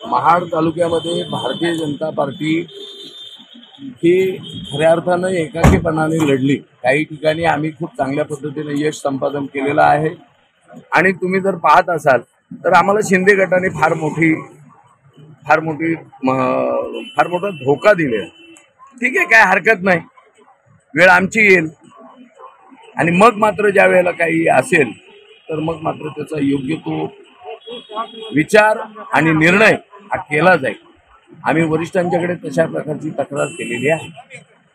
महाड तालुक्यामध्ये भारतीय जनता पार्टी ही खऱ्या अर्थानं एकाकीपणाने लढली। काही ठिकाणी आम्ही खूप चांगल्या पद्धतीने यश संपादन केलेलं आहे आणि तुम्ही जर पाहत असाल तर आम्हाला शिंदे गटाने फार मोठा धोका दिला। ठीक आहे, काय हरकत नाही, वेळ आमची येईल आणि मग मात्र ज्या वेळेला काही असेल तर मग मात्र त्याचा योग्य तो विचार आणि निर्णय हा केला जाईल। आम्ही वरिष्ठांच्याकडे तशा प्रकारची तक्रार केलेली आहे।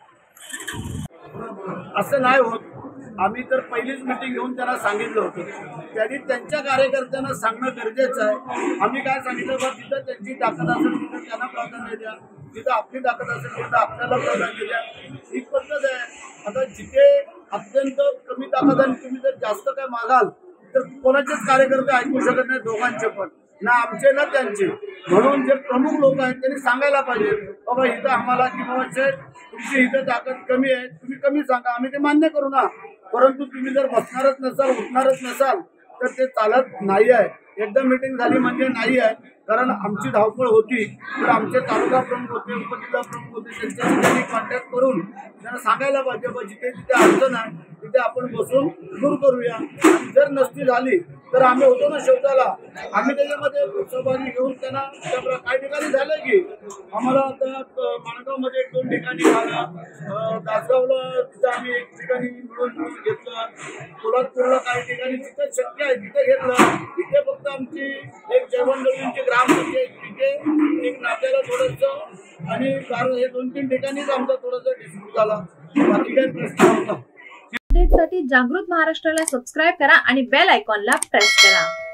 असं नाही होत, आम्ही तर पहिलीच मीटिंग घेऊन त्यांना सांगितलं होतं, त्यांनी त्यांच्या कार्यकर्त्यांना सांगणं गरजेचं आहे। आम्ही काय सांगितलं, बघ जिथं त्यांची ताकद असेल तिथं त्यांना प्राधान्य द्या, जिथं आपली ताकद असेल तिथं आपल्याला प्राधान्य द्या, ही पद्धत आहे। आता जिथे अत्यंत कमी ताकद आणि तुम्ही जर जास्त काय मागाल तर कोणाचेच कार्यकर्ते ऐकू शकत नाही, दोघांचे पण, ना आमचे ना त्यांचे। म्हणून जे प्रमुख लोक आहेत त्यांनी सांगायला पाहिजे, बाबा इथं आम्हाला की बाबा तुमची इथं ताकद कमी आहे, तुम्ही कमी सांगा, आम्ही ते मान्य करू ना। परंतु तुम्ही जर बसणारच नसाल, उठणारच नसाल तर ते चालत नाही आहे। एकदा मीटिंग झाली म्हणजे नाही आहे, कारण आमची धावपळ होती तर आमचे तालुका प्रमुख होते, उपजिल्हा प्रमुख होते, त्यांच्याशी त्यांनी कॉन्टॅक्ट करून त्यांना सांगायला पाहिजे, बा जिथे जिथे अडचण आहे तिथे आपण बसून दूर करूया। आणि जर नसती झाली तर आम्ही होतो ना शेवटाला, आम्ही त्याच्यामध्ये सहभागी घेऊन त्यांना काही ठिकाणी झालं की आम्हाला आता माणगावमध्ये 1-2 ठिकाणी झालं, दासगावला तिथं आम्ही 1 ठिकाणी मिळून घेतलं, पोलादपूरला काही ठिकाणी जिथे शक्य आहे तिथे घेतलं। इथे फक्त आमची एक जयवंतची ग्रामपंचायत तिथे एक नात्याला थोडंसं आणि हे 2-3 ठिकाणीच आमचा थोडासा डिस्प्यूट झाला, बाकी काही प्रश्न नव्हता। अपडेटसाठी जागृत महाराष्ट्राला सबस्क्राइब करा आणि बेल आयकॉनला प्रेस करा।